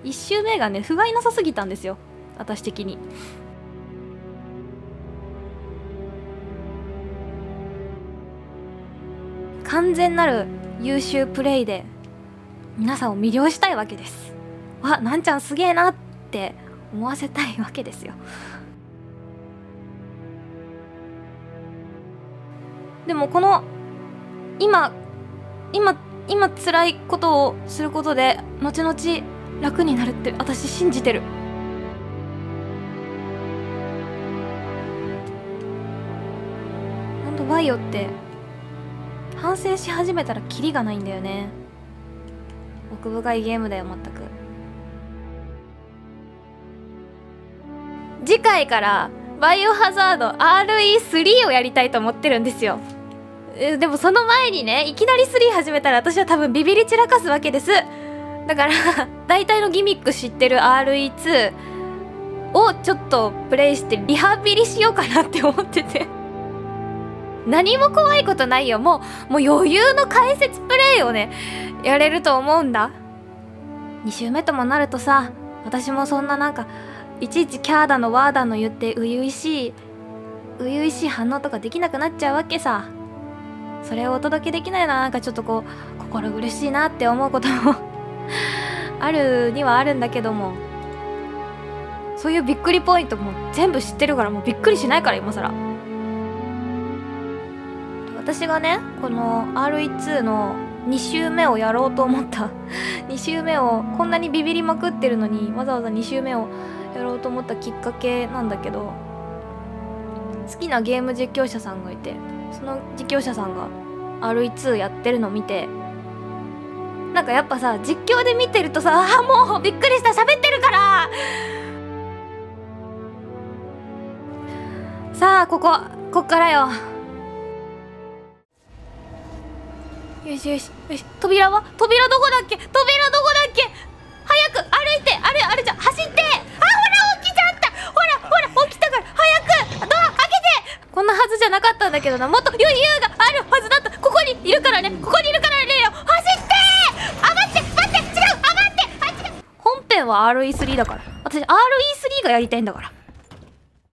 1周目がね不甲斐なさすぎたんですよ、私的に。完全なる優秀プレイで皆さんを魅了したいわけです。わ、なんちゃんすげえなって思わせたいわけですよ。でもこの今辛いことをすることで後々楽になるって私信じてる。ほんとバイオって反省し始めたらキリがないんだよね。奥深いゲームだよ、全く。次回からバイオハザード RE3 をやりたいと思ってるんですよ。でもその前にね、いきなり3始めたら私は多分ビビり散らかすわけです。だから大体のギミック知ってる RE2 をちょっとプレイしてリハビリしようかなって思ってて何も怖いことないよ。もう余裕の解説プレイをねやれると思うんだ。2周目ともなるとさ、私もそんななんかいちいちキャーだのワーだの言って初々しい反応とかできなくなっちゃうわけさ。それをお届けできないのはなんかちょっとこう心苦しいなって思うこともあるにはあるんだけども、そういうびっくりポイントも全部知ってるからもうびっくりしないから今更。私がねこの RE2 の2周目をやろうと思った2周目をこんなにビビりまくってるのにわざわざ2周目をやろうと思ったきっかけなんだけど、好きなゲーム実況者さんがいて、その実況者さんが RE2 やってるのを見て、なんかやっぱさ実況で見てるとさ、あもうびっくりした、喋ってるからさあこっからよ。よしよしよし、扉どこだっけ、早く歩いて、あれじゃ走って、あほら起きちゃった、ほら起きたから早くドア開けて。こんなはずじゃなかったんだけどな、もっと余裕があるはずだった。ここにいるからねよ、走って待って違う、違う。本編は RE3 だから、私 RE3 がやりたいんだから。